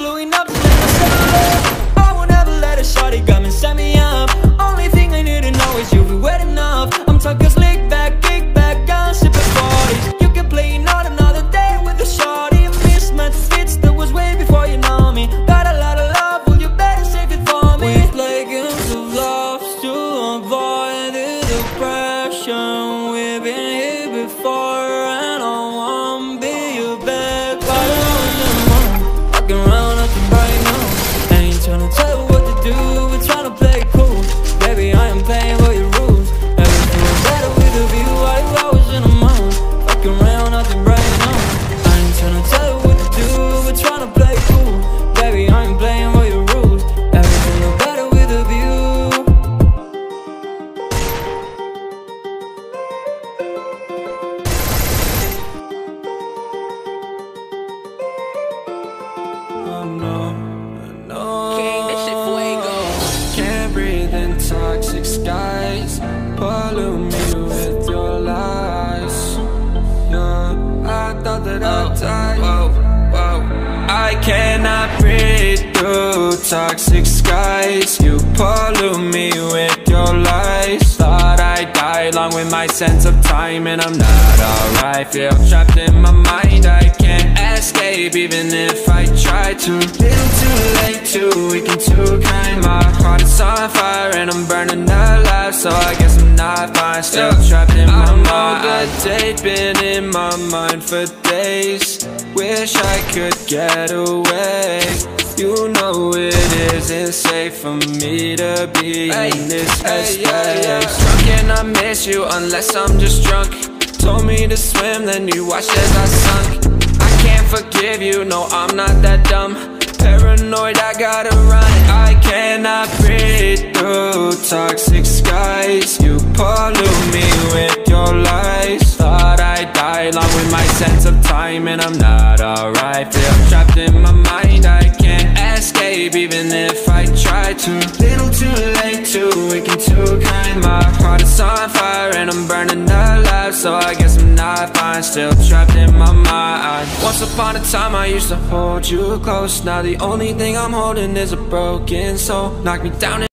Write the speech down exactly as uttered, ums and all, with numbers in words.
blowing up to make myself love. I won't ever let a shawty come and set me up. Only thing I need to know is you'll be wet enough. I'm talking slick back, kick back, gun sipping forties. You can play not another day with a shawty. A mismatch fits that was way before you know me. Got a lot of love, well you better save it for me. We play games of love to avoid the depression. We've been here before and I won't be your back. Walking around nothing right now. Ain't tryna tell you what to do, we're tryna play cool. Baby, I am playing by your rules. Everything is better with a view, all you hours in a month. Walking around nothing right now. I ain't tryna tell you what to do, we're tryna play cool. Baby, I am playing by your rules. Everything is better with a view. Oh no, no. King, that shit fuego. Can't breathe in toxic skies. Pollute me with your lies. Yeah, I thought that I'd die. Whoa, whoa. I cannot breathe through toxic skies. You pollute me with your lies. Thought I'd die along with my sense of time, and I'm not alright. Feel trapped in my mind, I can't escape even if I try to. Little too late, too weak and too kind. My heart is on fire and I'm burning alive, so I guess I'm not fine. Still trapped in my mind. I'm all date, been in my mind for days. Wish I could get away. You know it isn't safe for me to be hey, in this headspace. Hey, yeah, yeah. Drunk and I miss you unless I'm just drunk. Told me to swim, then you watched as I sunk. I can't forgive you, no I'm not that dumb. Paranoid, I gotta run. I cannot breathe through toxic skies. You pollute me with your lies. Thought I'd die along with my sense of time, and I'm not alright. Feel trapped in my mind, I can't escape even if I try to. Little too late, too weak and too kind. My heart is on fire and I'm burning alive, so I guess I'm not fine. Still trapped in my mind. Once upon a time I used to hold you close. Now the only thing I'm holding is a broken soul. Knock me down and